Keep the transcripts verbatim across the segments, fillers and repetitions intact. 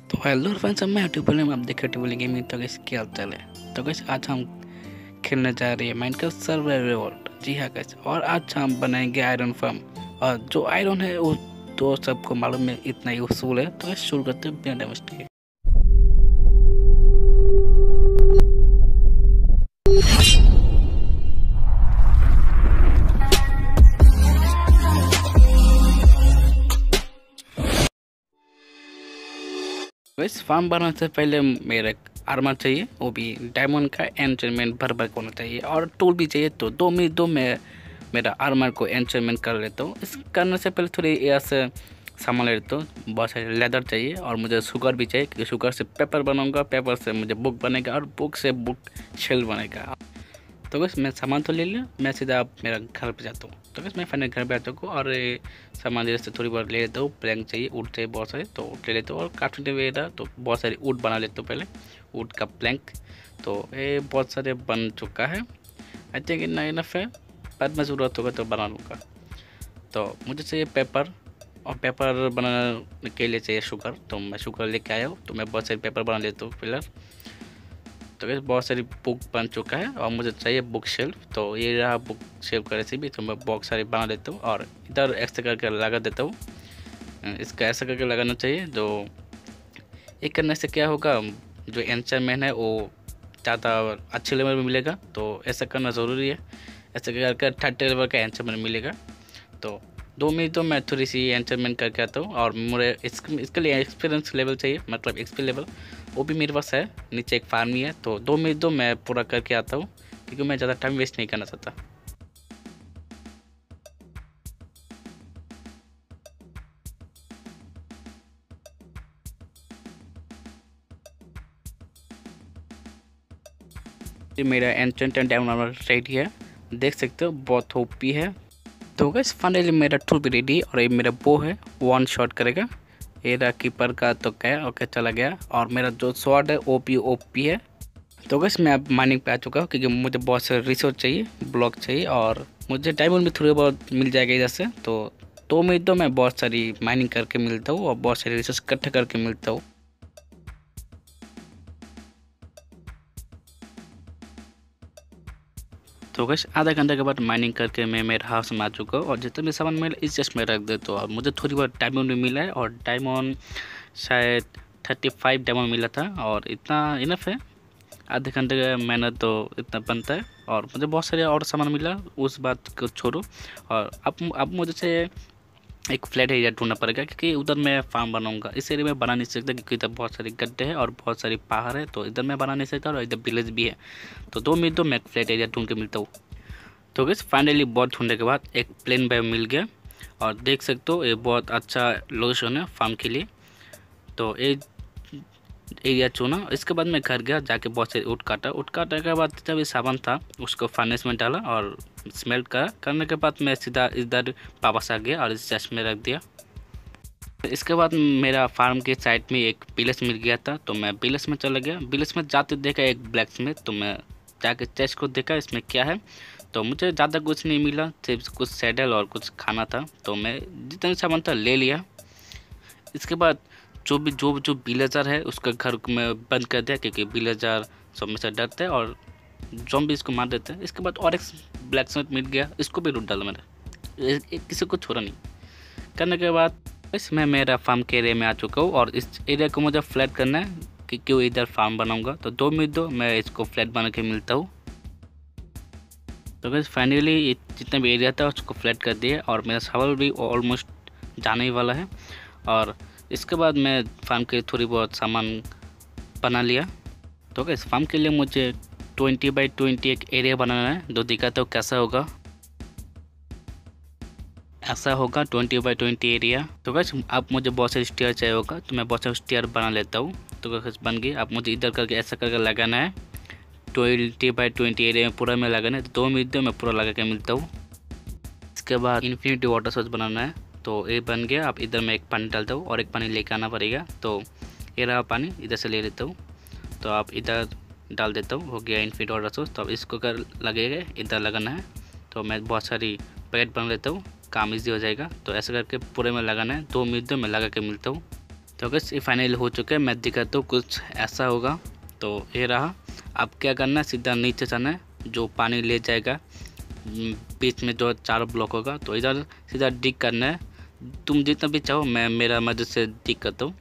तो hello friends, मैं YouTube में आप देख रहे हैं गेमिंग। तो कैसे क्या हाल चाल है। तो कैसे आज हम खेलने जा रहे हैं माइनक्राफ्ट सर्वाइवल वर्ल्ड। जी हाँ कैसे, और आज हम बनाएंगे आयरन फार्म। और जो आयरन है वो तो सबको मालूम है इतना यूजफुल है। तो शुरू करते हैं बिना टाइम वेस्ट किए। इस फार्म बनाने से पहले मेरे आर्मर चाहिए, वो भी डायमंड का। एंचेंटमेंट भर भर होना चाहिए और टूल भी चाहिए। तो दो मिनट दो मैं मेरा आर्मर को एंचेंटमेंट कर लेता हूँ। इस करने से पहले थोड़ी ऐसे सामान ले लेता हूँ। बहुत सारे लेदर चाहिए और मुझे शुगर भी चाहिए, क्योंकि शुगर से पेपर बनाऊंगा, पेपर से मुझे बुक बनेगा और बुक से बुक शेल बनेगा। तो बस मैं सामान तो ले लिया, मैं सीधा मेरा घर पे जाता हूँ। तो बस मैं फाइनल घर पे आता हूँ और सामान जैसे थोड़ी बहुत ले लेता हूँ। प्लैंक चाहिए, वुड चाहिए बहुत सारे, तो ले लेता हूँ। और कार्टून वगैरह तो बहुत सारी वुड बना लेता हूँ पहले, वुड का प्लैंक। तो ये बहुत सारे बन चुका है। आई थिंक इतना इनफ है, बाद में ज़रूरत होगा तो बना लूँगा। तो मुझे चाहिए पेपर, और पेपर बनाने के लिए चाहिए शुगर। तो मैं शुगर लेके आया हूँ। तो मैं बहुत सारे पेपर बना लेता हूँ फिलहाल। तो वैसे बहुत सारी बुक बन चुका है और मुझे चाहिए बुक शेल्फ। तो ये रहा बुक शेल्फ का रेसिपी। तो मैं बहुत सारी बना लेता हूँ और इधर ऐसे करके लगा देता हूँ। इसका ऐसा करके लगाना चाहिए। जो ये करने से क्या होगा, जो एंचेंटमेंट है वो ज़्यादा अच्छे लेवल में मिलेगा। तो ऐसा करना ज़रूरी है। ऐसे करके थर्ड लेवल का एंचेंटमेंट मिलेगा। तो दो मिनट तो मैं थोड़ी सी एंचेंटमेंट करके आता हूँ। और मुझे इसके इसके लिए एक्सपीरियंस लेवल चाहिए, मतलब एक्सपी लेवल, वो भी मेरे पास है। नीचे एक फार्म ही है। तो दो मिनट दो मैं पूरा करके आता हूँ, क्योंकि मैं ज़्यादा टाइम वेस्ट नहीं करना चाहता। ये मेरा एंचेंटेड डायमंड रेडी है, देख सकते हो, बहुत ओपी है। तो गाइस फाइनली मेरा टूल भी रेडी, और ये मेरा बो है, वन शॉट करेगा। ये रहा कीपर का तो क्या, ओके चला गया। और मेरा जो स्वॉर्ड है वो भी ओपी है। तो गाइस मैं अब माइनिंग पे आ चुका हूँ, क्योंकि मुझे बहुत सारे रिसोर्स चाहिए, ब्लॉक चाहिए, और मुझे डायमंड भी थोड़े बहुत मिल जाएगा इधर से। तो दो मिनट तो मैं बहुत सारी माइनिंग करके मिलता हूँ और बहुत सारे रिसोर्स इकट्ठे करके मिलता हूँ। तो गैस आधा घंटे के बाद माइनिंग करके मैं मेरे हाउस में आ चुका हूँ। और जितने भी सामान मिला इस जस्ट में रख देता हूँ। और मुझे थोड़ी बहुत डायमंड भी मिला है, और डायमंड शायद थर्टी फाइव डायमंड मिला था, और इतना इनफ है। आधे घंटे का मेहनत तो इतना बनता है। और मुझे बहुत सारे और सामान मिला, उस बात को छोड़ो। और अब अब मुझे से एक फ्लैट एरिया ढूंढना पड़ेगा, क्योंकि उधर मैं फार्म बनाऊंगा। इस एरिया में बना नहीं सकता, क्योंकि इधर बहुत सारे गड्ढे हैं और बहुत सारी पहाड़ है। तो इधर मैं बना नहीं सकता, और इधर विलेज भी है। तो दो मिनट दो मैं फ्लैट एरिया ढूंढ के मिलता हूँ। तो गैस फाइनली बहुत ढूंढने के बाद एक प्लेन बाय मिल गया, और देख सकते हो ये बहुत अच्छा लोकेशन है फार्म के लिए। तो ये एरिया चुना। इसके बाद मैं घर गया, जाके बहुत सारे ऊट काटा। ऊट काटने के बाद जब ये सामान था उसको फर्नेस में डाला और स्मेल्ट करा। करने के बाद मैं सीधा इधर वापस आ गया और इस चेस्ट में रख दिया। इसके बाद मेरा फार्म के साइड में एक विलेज मिल गया था। तो मैं विलेज में चला गया। विलेज में जाते देखा एक ब्लैक स्मिथ। तो मैं जाके चेस्ट को देखा इसमें क्या है। तो मुझे ज़्यादा कुछ नहीं मिला, सिर्फ कुछ सैडल और कुछ खाना था। तो मैं जितना सामान था ले लिया। इसके बाद जो भी जो जो विलेजर है उसका घर को मैं बंद कर दिया, क्योंकि विलेजर सब में से डरते हैं और ज़ॉम्बी इसको मार देते हैं। इसके बाद और एक ब्लैक स्मिथ मिल गया, इसको भी लूट डाला मैंने, किसी को छोड़ा नहीं। करने के बाद इसमें मेरा फार्म के एरिया में आ चुका हूँ, और इस एरिया को मुझे फ्लैट करना है, कि क्यों इधर फार्म बनाऊंगा। तो दो मिनट दो मैं इसको फ्लैट बना के मिलता हूँ। तो बस फाइनली जितना भी एरिया था उसको फ्लैट कर दिया, और मेरा सवाल भी ऑलमोस्ट जाने ही वाला है। और इसके बाद मैं फार्म के लिए थोड़ी बहुत सामान बना लिया। तो इस फार्म के लिए मुझे ट्वेंटी बाई ट्वेंटी एक एरिया बनाना है, जो दिखाता हूँ कैसा होगा। ऐसा होगा ट्वेंटी बाई ट्वेंटी एरिया। तो गैस अब मुझे बहुत सारे स्टेयर चाहिए होगा, तो मैं बहुत सारे स्टेयर बना लेता हूँ। तो गैस बन गई। अब मुझे इधर करके ऐसा करके लगाना है, ट्वेंटी बाई ट्वेंटी एरिया में पूरा में लगाना है। तो दो मिनट दो मैं पूरा लगा के मिलता हूँ। इसके बाद इन्फिनिटी वाटर सोर्स बनाना है। तो ये बन गया। अब इधर मैं एक पानी डालता हूँ और एक पानी लेके आना पड़ेगा। तो ये रहा पानी, इधर से ले लेता हूँ। तो आप इधर डाल देता हूँ, हो गया इन्फिनिटी वाटर सोर्स। तो अब इसको कर लगेगा, इधर लगाना है। तो मैं बहुत सारी पैकेट बना लेता हूँ, काम ईजी हो जाएगा। तो ऐसा करके पूरे में लगाना है। दो मिनट दो मैं लगा के मिलता हूँ। तो गैस ये फाइनल हो चुका है, मैं दिखाता हूँ कुछ ऐसा होगा। तो ये रहा। अब क्या करना है, सीधा नीचे जाना है, जो पानी ले जाएगा बीच में जो चार ब्लॉक होगा, तो इधर सीधा डिग करना है। तुम जितना भी चाहो, मैं मेरा मदद से डिग करता हूँ।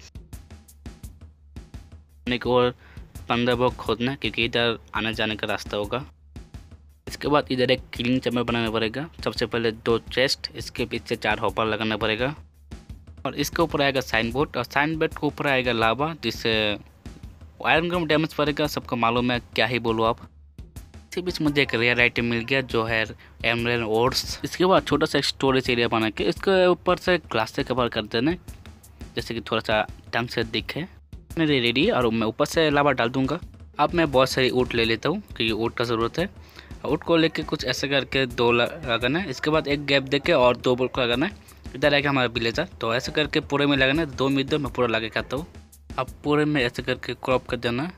एक और पंद्रह ब्लॉक खोदना है क्योंकि इधर आने जाने का रास्ता होगा। इसके बाद इधर एक क्लीन चैम्बर बनाना पड़ेगा। सबसे पहले दो चेस्ट, इसके पीछे चार हॉपर लगाना पड़ेगा और इसके ऊपर आएगा साइन बोर्ड और साइन बोर्ड के ऊपर आएगा लावा, जिससे आयरन का डैमेज पड़ेगा। सबको मालूम है, क्या ही बोलूँ आप। इसी बीच मुझे एक रेयर आइटम मिल गया जो है एमरेल्ड ओर्स। इसके बाद छोटा सा स्टोरेज एरिया बना के इसके ऊपर से ग्लास से कवर कर देना, जैसे कि थोड़ा सा ढंग से दिखे। मेरे रेडी और मैं ऊपर से लावा डाल दूंगा। अब मैं बहुत सारी ऊँट ले लेता हूँ क्योंकि ऊँट का ज़रूरत है। ऊँट को लेके कुछ ऐसे करके दो लगाना है। इसके बाद एक गैप देके और दो बोल्ट को लगाना है। इधर आएगा हमारा विलेजर, तो ऐसे करके पूरे में लगाना है। दो मिनट में पूरा लगा खाता हूँ। अब पूरे में ऐसे करके क्रॉप कर देना है,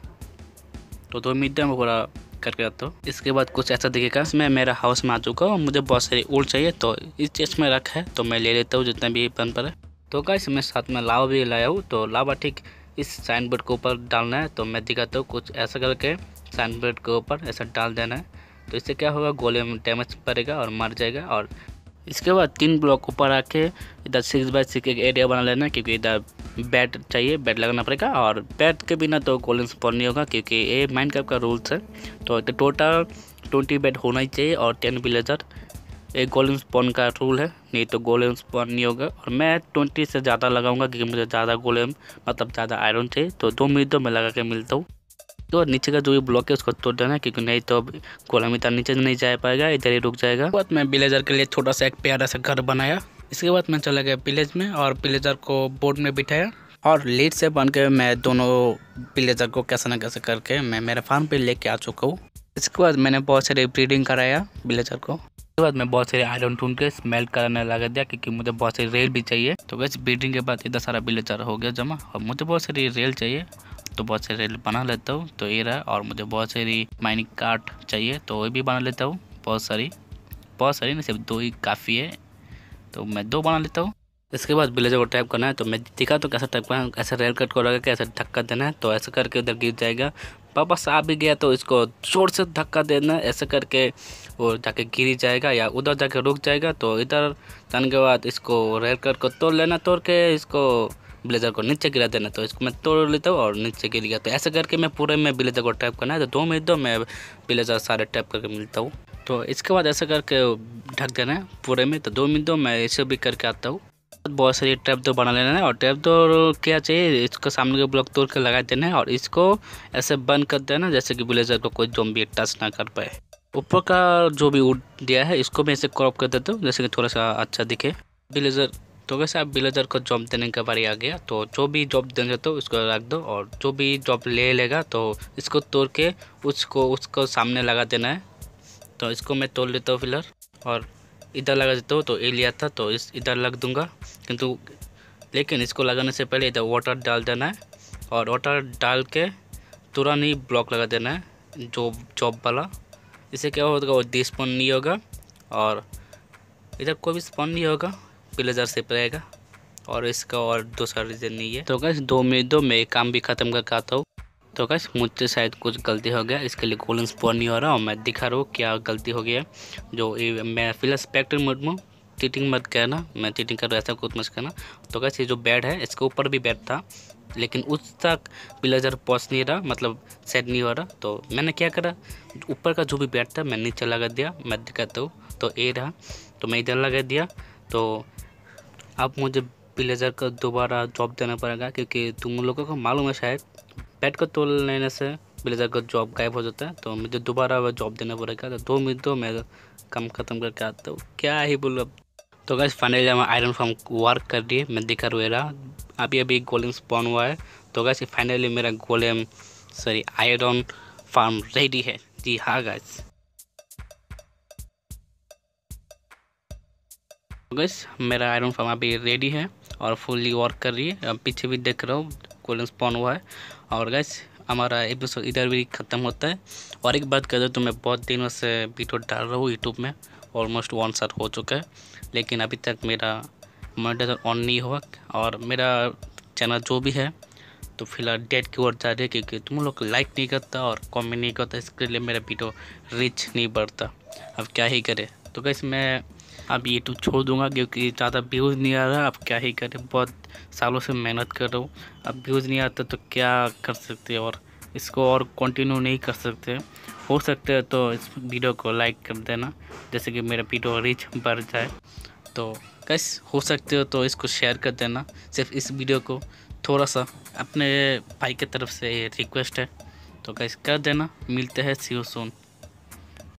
तो दो मिनट में पूरा करके आता हूँ। इसके बाद कुछ ऐसा दिखेगा। मैं मेरा हाउस में आ चुका हूँ। मुझे बहुत सारी ऊँट चाहिए, तो इस चेस्ट में रखा है, तो मैं ले लेता हूँ जितना भी बन पड़े। तो गाइस मैं साथ में लावा भी लाया हूँ। तो लावा ठीक इस साइन बोर्ड के ऊपर डालना है, तो मैं दिखाता हूँ। कुछ ऐसा करके साइन बोर्ड के ऊपर ऐसा डाल देना है, तो इससे क्या होगा, गोले में डैमेज पड़ेगा और मर जाएगा। और इसके बाद तीन ब्लॉक ऊपर आके इधर सिक्स बाई सिक्स एक एरिया बना लेना, क्योंकि इधर बेड चाहिए, बेड लगाना पड़ेगा। और बेड के बिना तो गोल्डन स्पॉन नहीं होगा, क्योंकि ये माइनक्राफ्ट का रूल्स है। तो टोटल ट्वेंटी बेड होना ही चाहिए और टेन विलेजर, एक गोल्डन स्पॉन का रूल है, नहीं तो गोल्डन स्पॉन नहीं होगा। और मैं ट्वेंटी से ज़्यादा लगाऊंगा क्योंकि मुझे ज़्यादा गोल्डन मतलब ज़्यादा आयरन चाहिए। तो दो मिनट तो मैं लगा के मिलता हूँ। तो नीचे का जो भी ब्लॉक है उसको तोड़ देना है, क्योंकि नहीं तो गोला मित्र नीचे नहीं जा पाएगा, इधर ही रुक जाएगा। बाद मैं विलेजर के लिए छोटा सा एक प्यारा सा घर बनाया। इसके बाद मैं चला गया विलेज में और विलेजर को बोर्ड में बिठाया और लीड से बन के मैं दोनों विलेजर को कैसे न कैसे करके मैं मेरे फार्म पे लेके आ चुका हूँ। इसके बाद मैंने बहुत सारे ब्रीडिंग कराया विलेजर को। इसके बाद मैं बहुत सारे आयरन ढूंढ के स्मेल्ट कराने लगा दिया, क्योंकि मुझे बहुत सारी रेल भी चाहिए। तो वैसे ब्रीडिंग के बाद इतना सारा विलेजर हो गया जमा, और मुझे बहुत सारी रेल चाहिए, तो बहुत सारी रेल बना लेता हूँ। तो ये रहा। और मुझे बहुत सारी माइनिंग कार्ट चाहिए, तो वो भी बना लेता हूँ। बहुत सारी बहुत सारी नहीं, सिर्फ दो ही काफ़ी है, तो मैं दो बना लेता हूँ। इसके बाद विलेजर को टाइप करना है, तो मैं दिखा तो कैसे टाइप करना है। ऐसे रेल कट को लगा के ऐसे धक्का देना है, तो ऐसे करके उधर गिर जाएगा। वापस आ भी गया तो इसको जोर से धक्का देना है, ऐसे करके वो जाके गिर ही जाएगा या उधर जाके रुक जाएगा। तो इधर जाने के बाद इसको रेल कट को तोड़ लेना, तोड़ के इसको विलेजर को नीचे गिरा देना। तो इसको मैं तोड़ लेता हूँ और नीचे गिर गया। तो ऐसे करके मैं पूरे में विलेजर को टाइप करना है। तो दो मिनट दो मैं विलेजर सारे टाइप करके मिलता हूँ। तो इसके बाद ऐसे करके ढक देना है पूरे में। तो दो मिनट दो मैं इसे भी करके आता हूँ। बहुत सारी ट्रैप दो बना लेना है, और ट्रैप दो क्या चाहिए, इसको सामने के ब्लॉक तोड़ के लगा देना है और इसको ऐसे बंद कर देना, जैसे कि विलेजर को कोई ज़ॉम्बी टच ना कर पाए। ऊपर का जो भी वुड दिया है इसको मैं ऐसे क्रॉप कर देता हूँ, जैसे कि थोड़ा सा अच्छा दिखे विलेजर। तो वैसे आप विलेजर को जॉब देने का बारी आ गया, तो जो भी जॉब देंगे तो उसको रख दो, और जो भी जॉब ले लेगा तो इसको तोड़ के उसको उसको सामने लगा देना है। तो इसको मैं तोड़ लेता हूँ फिलर और इधर लगा देता हूँ। तो ये लिया था तो इस इधर लग दूंगा, किंतु लेकिन इसको लगाने से पहले इधर वाटर डाल देना है, और वाटर डाल के तुरंत ही ब्लॉक लगा देना है जो जॉब वाला। इससे क्या होगा, वो डिस्पॉन नहीं होगा और इधर कोई भी स्पॉन नहीं होगा, विलेजर से रहेगा। और इसका और दूसरा रीज़न नहीं है। तो गाइस दो मिनट दो मैं काम भी ख़त्म करके आता हूँ। तो गाइस मुझसे शायद कुछ गलती हो गया, इसके लिए गोल्डन स्पॉन नहीं हो रहा और मैं दिखा रहा हूँ क्या गलती हो गया। जो मैं फिलहाल स्पेक्टर मोड में, चीटिंग मत कहना, मैं चीटिंग कर रहा ऐसा कुछ मत कहना। तो गाइस ये जो बेड है इसके ऊपर भी बेड था, लेकिन उस तक विलेजर पहुँच नहीं रहा, मतलब सेट नहीं हो रहा। तो मैंने क्या करा, ऊपर का जो भी बेड था मैं नीचे लगा दिया। मैं दिखाता हूँ, तो ये रहा। तो मैं इधर लगा दिया। तो अब मुझे विलेजर का दोबारा जॉब देना पड़ेगा, क्योंकि तुम लोगों को मालूम है शायद बेड को तोड़ लेने से विलेजर का जॉब गायब हो जाता है। तो मुझे दोबारा वह जॉब देना पड़ेगा। तो दो मिनट दो मैं काम ख़त्म करके आता हूँ, क्या ही बोलो अब। तो गाइस फाइनली हम आयरन फार्म वर्क कर दिए, मैं दिखा रहा अभी अभी गोलेम स्पॉन हुआ है। तो गाइस फाइनली मेरा golem sorry iron farm ready है। जी हाँ गाइस, गाइस मेरा आयरन फार्म अभी रेडी है और फुल्ली वर्क कर रही है। अब पीछे भी देख रहा हूँ गोल्डन स्पॉन हुआ है। और गाइस हमारा एपिसोड इधर भी ख़त्म होता है। और एक बात कह दो तो मैं बहुत दिनों से वीडियो डाल रहा हूँ यूट्यूब में, ऑलमोस्ट वन साल हो चुका है, लेकिन अभी तक मेरा मोनेटाइजेशन ऑन नहीं हुआ और मेरा चैनल जो भी है तो फिलहाल डेट की ओर जा रही है, क्योंकि तुम लोग लाइक नहीं करता और कमेंट नहीं करता, इसके लिए मेरा वीडियो रीच नहीं बढ़ता। अब क्या ही करे। तो गाइस मैं अब यूट्यूब छोड़ दूंगा, क्योंकि ज़्यादा व्यूज़ नहीं आ रहा। अब क्या ही करें, बहुत सालों से मेहनत कर रहा हूँ, अब व्यूज़ नहीं आता तो क्या कर सकते हैं, और इसको और कंटिन्यू नहीं कर सकते। हो सकते है तो इस वीडियो को लाइक कर देना, जैसे कि मेरा वीडियो रीच बढ़ जाए। तो गाइस हो सकते हो तो इसको शेयर कर देना, सिर्फ इस वीडियो को, थोड़ा सा अपने भाई की तरफ से रिक्वेस्ट है। तो गाइस कर देना। मिलते हैं, सी यू सून।